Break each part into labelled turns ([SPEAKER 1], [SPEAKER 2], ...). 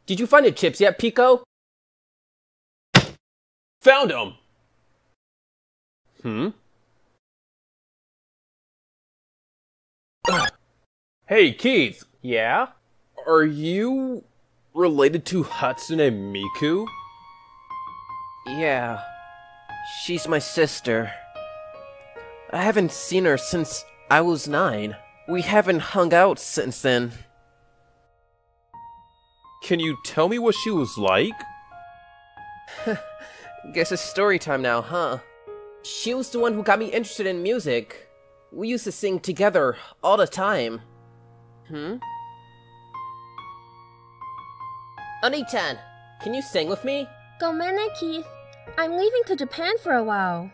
[SPEAKER 1] Did you find the chips yet, Pico?
[SPEAKER 2] Found them! Hey, Keith.
[SPEAKER 1] Yeah?
[SPEAKER 2] Are you related to Hatsune Miku?
[SPEAKER 1] Yeah. She's my sister. I haven't seen her since I was 9. We haven't hung out since then.
[SPEAKER 2] Can you tell me what she was like?
[SPEAKER 1] Guess it's story time now, huh? She was the one who got me interested in music. We used to sing together all the time. Oni-chan, can you sing with me?
[SPEAKER 3] Gomenne, Keith. I'm leaving to Japan for a while.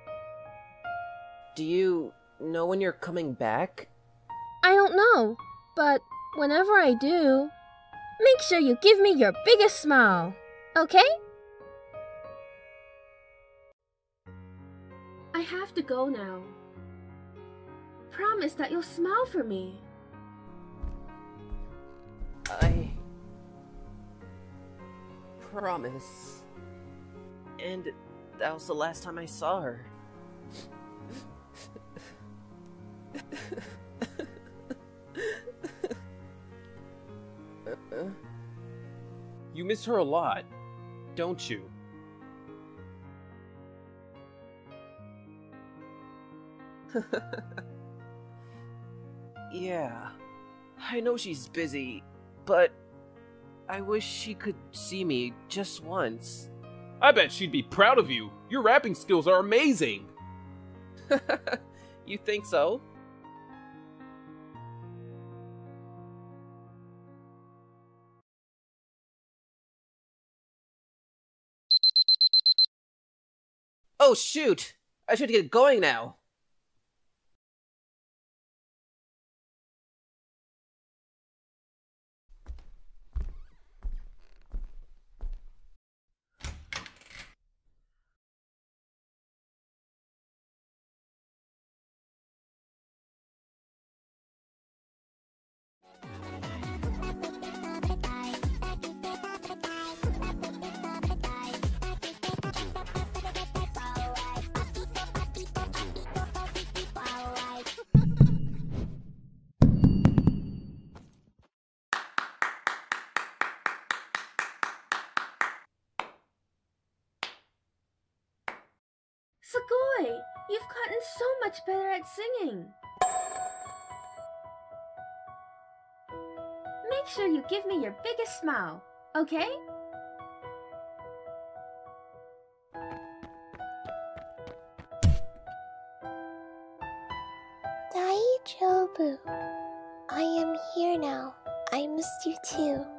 [SPEAKER 1] Do you know when you're coming back?
[SPEAKER 3] I don't know, but whenever I do, make sure you give me your biggest smile, okay? I have to go now. Promise that you'll smile for me.
[SPEAKER 1] I promise. And that was the last time I saw her.
[SPEAKER 2] You miss her a lot, don't you?
[SPEAKER 1] Yeah, I know she's busy, but I wish she could see me just once.
[SPEAKER 2] I bet she'd be proud of you. Your rapping skills are amazing.
[SPEAKER 1] You think so? Oh shoot! I should get going now.
[SPEAKER 3] Sugoi! You've gotten so much better at singing. Make sure you give me your biggest smile, okay?
[SPEAKER 4] Daijobu. I am here now. I missed you too.